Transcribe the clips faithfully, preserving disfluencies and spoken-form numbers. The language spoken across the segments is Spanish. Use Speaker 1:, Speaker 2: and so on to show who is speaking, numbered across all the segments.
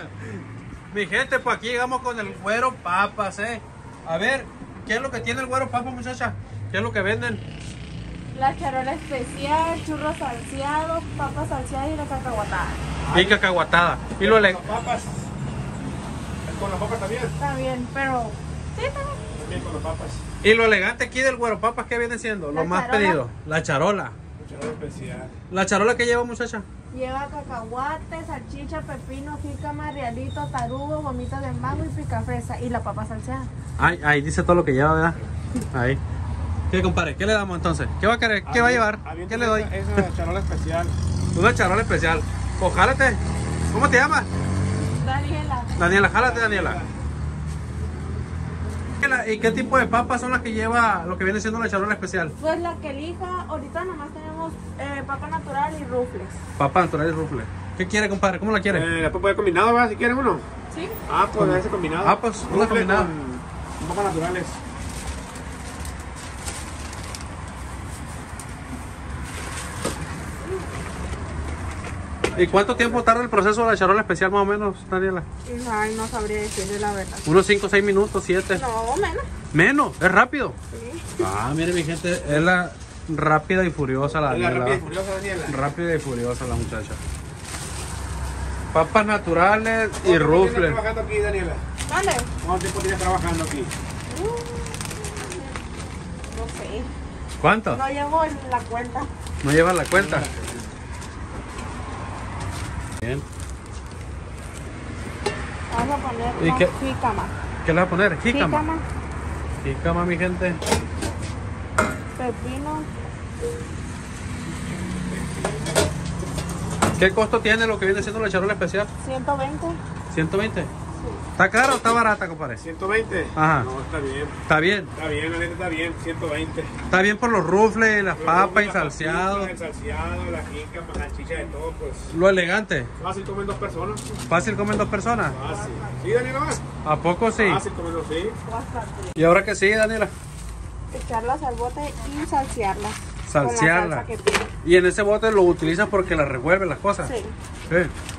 Speaker 1: Mi gente, pues aquí llegamos con el Güero Papas, eh. A ver, ¿qué es lo que tiene el Güero Papas, muchacha? ¿Qué es lo que venden?
Speaker 2: La charola especial, churros salseados, papas salseadas y la cacahuatada.
Speaker 1: Y cacahuatada. Y lo le...
Speaker 3: papas. Con las papas también.
Speaker 2: Está bien, pero... Sí, está bien.
Speaker 3: También con las papas.
Speaker 1: Y lo elegante aquí del Güero Papas, ¿qué viene siendo?
Speaker 2: La
Speaker 1: Lo más
Speaker 2: charola.
Speaker 1: pedido. La charola.
Speaker 3: Charola especial.
Speaker 1: ¿La charola que lleva, muchacha?
Speaker 2: Lleva cacahuate, salchicha, pepino, jícama, realito, tarugo, gomitas de mango y picafresa. Y la papa salseada.
Speaker 1: Ahí, ahí dice todo lo que lleva, ¿verdad? Ahí. ¿Qué, compadre? ¿Qué le damos entonces? ¿Qué va a querer? ¿Qué va a llevar? ¿Qué le doy?
Speaker 3: Esa es charola especial.
Speaker 1: Una charola especial. Pues jálate. ¿Cómo te llamas?
Speaker 2: Daniela.
Speaker 1: Daniela, jálate, Daniela. ¿Y qué tipo de papas son las que lleva lo que viene siendo la charola especial?
Speaker 2: Pues la que elija, ahorita nomás tenemos eh, papa natural y rufles.
Speaker 1: Papa natural y rufle. ¿Qué quiere, compadre? ¿Cómo la quiere?
Speaker 3: Eh, la puede poner combinado, ¿verdad? Si quieren uno.
Speaker 2: ¿Sí?
Speaker 3: Ah, pues ese combinado.
Speaker 1: Ah, pues, una
Speaker 3: Rufle
Speaker 1: combinada.
Speaker 3: Con, con papas naturales.
Speaker 1: ¿Y cuánto tiempo tarda el proceso de la charola especial más o menos, Daniela?
Speaker 2: Ay, no sabría decirle la verdad.
Speaker 1: Unos cinco, seis minutos, siete.
Speaker 2: No, menos.
Speaker 1: Menos, es rápido.
Speaker 2: Sí.
Speaker 1: Ah, mire mi gente, es la rápida y furiosa la
Speaker 3: Es la
Speaker 1: Daniela.
Speaker 3: rápida y furiosa, Daniela.
Speaker 1: Rápida y furiosa la muchacha. Papas naturales y
Speaker 3: ¿Cuánto tiempo
Speaker 1: rufles.
Speaker 3: tienes trabajando aquí, Daniela?
Speaker 2: ¿Dónde?
Speaker 3: ¿Cuánto tiempo tienes trabajando aquí?
Speaker 2: Uh, no sé.
Speaker 1: ¿Cuánto?
Speaker 2: No llevo en la cuenta.
Speaker 1: ¿No llevan la cuenta? Bien.
Speaker 2: Vamos a poner
Speaker 1: ¿Y
Speaker 2: más
Speaker 1: qué?
Speaker 2: jícama.
Speaker 1: ¿Qué le va a poner? Jícama.
Speaker 2: Jícama,
Speaker 1: Jícama, mi gente.
Speaker 2: pepino.
Speaker 1: ¿Qué costo tiene lo que viene siendo la charola especial?
Speaker 2: ciento veinte.
Speaker 1: ¿ciento veinte? ¿Está cara o está barata, compadre?
Speaker 3: ¿ciento veinte?
Speaker 1: Ajá.
Speaker 3: No, está bien.
Speaker 1: Está bien.
Speaker 3: Está bien, la neta está bien. ciento veinte.
Speaker 1: Está bien por los rufles, las papas y
Speaker 3: Las
Speaker 1: salseado.
Speaker 3: papitas, El salseado, la jícama, la salchicha de todo, pues.
Speaker 1: Lo elegante.
Speaker 3: Fácil comen dos personas.
Speaker 1: Fácil comen dos personas.
Speaker 3: Fácil. ¿Sí, Daniela?
Speaker 1: ¿A poco sí?
Speaker 3: Fácil comen dos, sí.
Speaker 2: Bastante.
Speaker 1: ¿Y ahora que sí, Daniela?
Speaker 2: Echarlas al bote y salsearlas.
Speaker 1: Salsearla.
Speaker 2: Con la salsa que tiene.
Speaker 1: Y en ese bote lo utilizas porque las revuelve las cosas.
Speaker 2: Sí.
Speaker 1: Sí.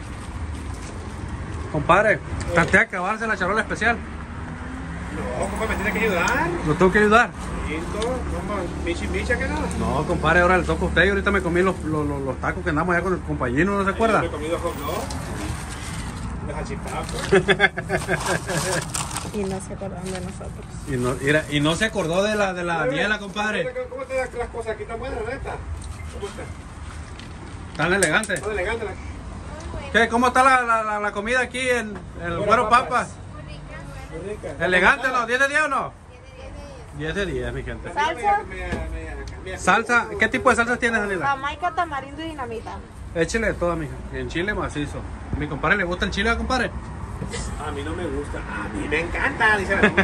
Speaker 1: Compadre, traté de acabarse la charola especial.
Speaker 3: No, compa, me tiene que ayudar.
Speaker 1: ¿Lo tengo que ayudar?
Speaker 3: Lindo, no, michi, micha, que no.
Speaker 1: No, compadre, ahora le toca a usted. Y ahorita me comí los, los, los, los tacos que andamos allá con el compañero, ¿no se acuerda?
Speaker 3: Yo he comido hot dog. De salchipapa.
Speaker 2: Y no se acordan de nosotros.
Speaker 1: Y no, mira, y no se acordó de la, de la Daniela, compadre.
Speaker 3: ¿Cómo te das las cosas aquí? ¿Están buenas, neta? ¿Cómo está?
Speaker 1: Tan elegante.
Speaker 3: Está elegante la...
Speaker 1: ¿Qué? ¿Cómo está la, la, la, la comida aquí en el Güero Papas?
Speaker 3: Muy rica.
Speaker 1: ¿Elegante no? ¿diez de diez o no? diez de diez, mi gente.
Speaker 2: Salsa.
Speaker 1: Salsa, ¿qué tipo de salsa tienes, Daniela?
Speaker 2: Jamaica, tamarindo y dinamita.
Speaker 1: Échale de toda, mija. En chile macizo. ¿A mi compadre le gusta el chile, compadre?
Speaker 3: A mí no me gusta. A mí me encanta, dice la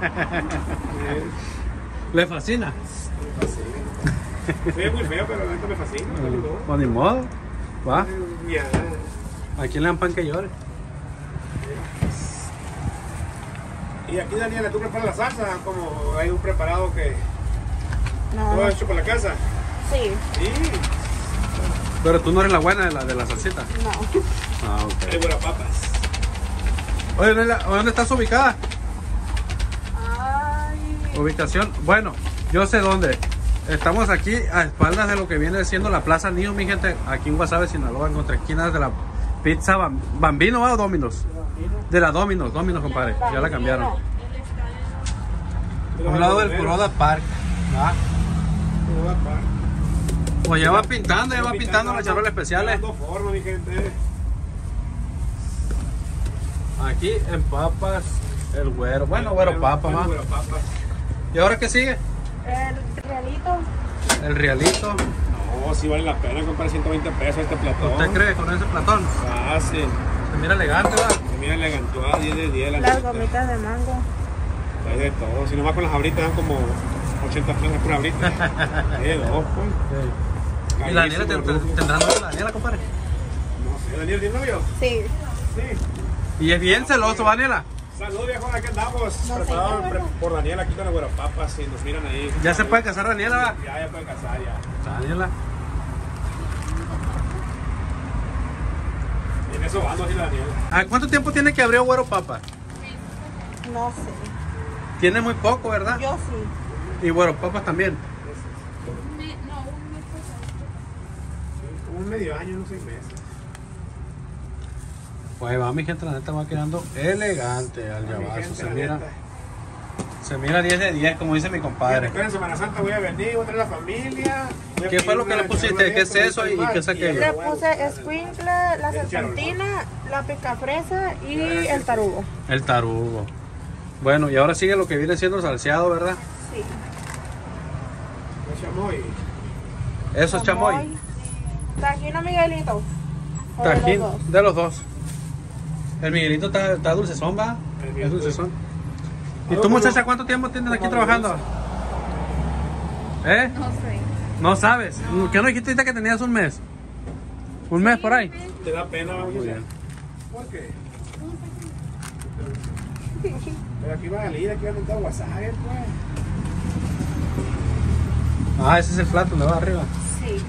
Speaker 1: ¿Le fascina?
Speaker 3: Me fascina. Soy muy feo, pero esto me fascina.
Speaker 1: Pues ni modo. Va.
Speaker 3: Ya.
Speaker 1: ¿A quién le dan pan que llore?
Speaker 3: Y aquí, Daniela, ¿tú preparas la salsa? Como hay un preparado que
Speaker 2: No.
Speaker 3: todo hecho por la casa.
Speaker 2: Sí.
Speaker 3: Sí.
Speaker 1: Pero tú no eres la buena de la, de la salsita.
Speaker 2: No.
Speaker 1: Ah,
Speaker 3: Hay
Speaker 1: ok.
Speaker 3: buenas papas.
Speaker 1: Oye, Daniela, ¿dónde estás ubicada?
Speaker 2: Ay.
Speaker 1: Ubicación. Bueno, yo sé dónde. Estamos aquí a espaldas de lo que viene siendo la Plaza Nido, mi gente. Aquí en Guasave, Sinaloa, en contra esquinas de la Pizza Bam- Bambino, ¿va? ¿O Domino's? De la Domino's, Domino's, compadre. Ya la cambiaron. A un lado del Kuroda Park. ¿Va? Pues ya va pintando, ya va pintando las charolas especiales.
Speaker 3: Dando forma, mi gente.
Speaker 1: Aquí en Papas, el güero. Bueno, güero papa,
Speaker 3: Bueno,
Speaker 1: más.
Speaker 3: güero papas.
Speaker 1: ¿Y ahora qué sigue?
Speaker 2: El realito.
Speaker 1: El realito.
Speaker 3: No, sí vale la pena comprar ciento veinte pesos este platón.
Speaker 1: ¿Usted cree con ese platón?
Speaker 3: Fácil.
Speaker 1: Se mira elegante, ¿verdad?
Speaker 3: Se mira elegantuada, diez de diez. La
Speaker 2: Las
Speaker 3: neta.
Speaker 2: gomitas de mango.
Speaker 3: Hay de todo. Si nomás con las abritas dan como ochenta pesos por abrita. De dos, pues.
Speaker 1: ¿Y Daniela, te- te-
Speaker 3: Carísimo,
Speaker 1: tendrá novio Daniela, compadre?
Speaker 3: No sé, Daniel, ¿tiene novio?
Speaker 2: Sí.
Speaker 3: Sí.
Speaker 1: Y es bien celoso, Daniela.
Speaker 3: Salud, viejo, aquí andamos.
Speaker 2: No,
Speaker 3: Preparados
Speaker 2: señor.
Speaker 3: pre- por Daniel aquí con el güero papas. Si nos miran ahí.
Speaker 1: Ya se puede casar Daniela, ¿verdad?
Speaker 3: Ya, ya puede casar, ya.
Speaker 1: Daniela.
Speaker 3: Viene sobando así la Daniela.
Speaker 1: ¿A cuánto tiempo tiene que abrió Güero Papas?
Speaker 2: No sé.
Speaker 1: Tiene muy poco, ¿verdad?
Speaker 2: Yo sí.
Speaker 1: Y Güero Papas también.
Speaker 3: Como un medio año, unos seis meses.
Speaker 1: Pues va, mi gente, la neta va quedando elegante al
Speaker 3: Mi
Speaker 1: llavazo.
Speaker 3: gente,
Speaker 1: Se
Speaker 3: la
Speaker 1: mira,
Speaker 3: neta.
Speaker 1: se mira diez de diez, como dice mi compadre.
Speaker 3: Después en Semana Santa voy a venir, voy a traer la familia. Voy a
Speaker 1: ¿Qué fue lo
Speaker 3: pedir
Speaker 1: que le
Speaker 3: una
Speaker 1: pusiste?
Speaker 3: charola de
Speaker 1: ¿Qué es
Speaker 3: esto,
Speaker 1: eso y- y qué es aquello?
Speaker 2: Le puse escuincle, la serpentina, la picafresa y el tarugo.
Speaker 1: El tarugo. Bueno, y ahora sigue lo que viene siendo salseado, ¿verdad?
Speaker 2: Sí.
Speaker 3: El chamoy.
Speaker 1: Eso es chamoy.
Speaker 2: Tajín o Miguelito. O de los
Speaker 1: Tajín,
Speaker 2: dos.
Speaker 1: de los dos. El Miguelito está, está dulcezón, va.
Speaker 3: El
Speaker 1: Es
Speaker 3: Miguelito.
Speaker 1: dulcezón. ¿Y
Speaker 3: Algo
Speaker 1: tú,
Speaker 3: como-
Speaker 1: muchacha, cuánto tiempo tienes aquí
Speaker 3: como
Speaker 1: trabajando? ¿Eh?
Speaker 2: No sé.
Speaker 1: ¿No sabes? ¿Qué no dijiste ahorita que tenías un mes? ¿Un mes por ahí?
Speaker 3: Te da pena,
Speaker 1: Muy
Speaker 3: muchacha.
Speaker 1: bien.
Speaker 3: ¿Por qué? Pero aquí va a salir, aquí va a montar WhatsApp, pues.
Speaker 1: Ah, ese es el plato, donde va arriba.
Speaker 2: Sí.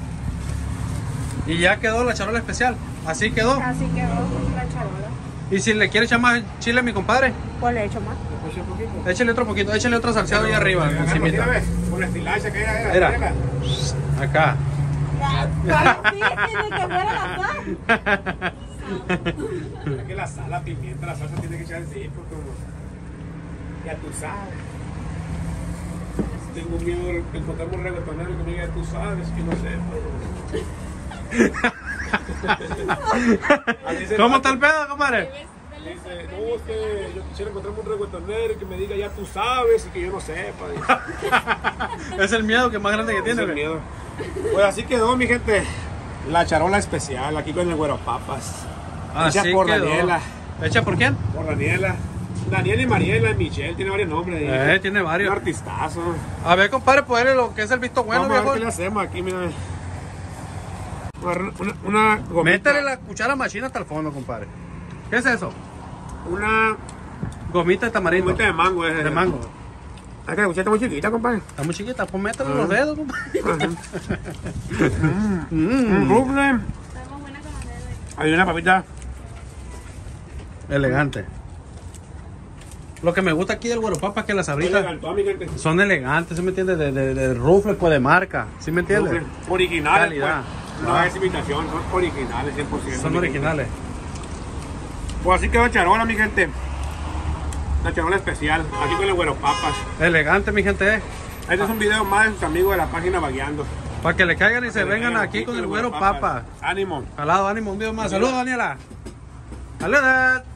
Speaker 1: Y ya quedó la charola especial. Así quedó.
Speaker 2: Así quedó la charola.
Speaker 1: Y si le quiere echar más chile a mi compadre,
Speaker 2: Pues le echo más.
Speaker 3: ¿Le puse un poquito?
Speaker 1: échale otro poquito, échale otro salseado ahí arriba,
Speaker 3: Agarra,
Speaker 1: encimita.
Speaker 3: mira, ves, con la estilacha que era,
Speaker 1: Era.
Speaker 3: era.
Speaker 1: Acá.
Speaker 2: Ya, sí, tiene que fuera la sal.
Speaker 3: Es que la sal, la pimienta, la salsa tiene que echar encima, como. Ya tú sabes. Tengo miedo de encontrarme un reggaetonero que me diga, tú sabes, que no sé. Así se
Speaker 1: ¿Cómo
Speaker 3: trata.
Speaker 1: está el pedo, compadre?
Speaker 3: Dice, no, usted, yo quisiera encontrarme un reggaetonero y que me diga, ya tú sabes, y que yo no sepa. Dice.
Speaker 1: Es el miedo que más grande que
Speaker 3: Ese
Speaker 1: tiene.
Speaker 3: es el
Speaker 1: güey.
Speaker 3: miedo. Pues así quedó, mi gente. La charola especial, aquí con el Güero Papas.
Speaker 1: Así
Speaker 3: Hecha por
Speaker 1: quedó.
Speaker 3: Daniela.
Speaker 1: ¿Hecha por quién?
Speaker 3: Por Daniela. Daniela y Mariela y Michelle, tiene varios nombres. ahí.
Speaker 1: Eh, tiene varios.
Speaker 3: Un artistazo.
Speaker 1: A ver, compadre, ponerle lo que es el visto bueno,
Speaker 3: Vamos a ver qué le
Speaker 1: viejo.
Speaker 3: hacemos aquí, mira. Una, una, una gomita.
Speaker 1: Métele la cuchara machina hasta el fondo, compadre. ¿Qué es eso?
Speaker 3: Una
Speaker 1: Gomita de tamarindo.
Speaker 3: gomita de mango. Es,
Speaker 1: De mango.
Speaker 3: Ah, que la cuchara está muy chiquita, compadre.
Speaker 1: Está muy chiquita, pues métele
Speaker 3: Ah.
Speaker 1: los dedos, compadre.
Speaker 3: Un
Speaker 1: Mm.
Speaker 3: rufle. Hay una papita.
Speaker 1: Elegante. Lo que me gusta aquí del Güero Papa es que las
Speaker 3: Muy
Speaker 1: sabritas
Speaker 3: elegante, mi gente.
Speaker 1: son elegantes, ¿sí me entiendes? De, de, de rufle, pues de marca, ¿sí me entiendes?
Speaker 3: Rufle. Originales,
Speaker 1: Calidad.
Speaker 3: pues. No
Speaker 1: Ah.
Speaker 3: es imitación, son originales, cien por ciento.
Speaker 1: Son
Speaker 3: mi gente.
Speaker 1: originales.
Speaker 3: Pues así quedó la charola, mi gente. La charola especial, aquí con el Güero Papas.
Speaker 1: Elegante, mi gente. eh.
Speaker 3: Este es un video más de sus amigos de la página Vagueando.
Speaker 1: Para que le caigan y se
Speaker 3: Que le
Speaker 1: vengan
Speaker 3: caigan
Speaker 1: aquí con el Güero Papa.
Speaker 3: Ánimo.
Speaker 1: Al lado, ánimo, un video más. Saludos, Daniela. Saludos.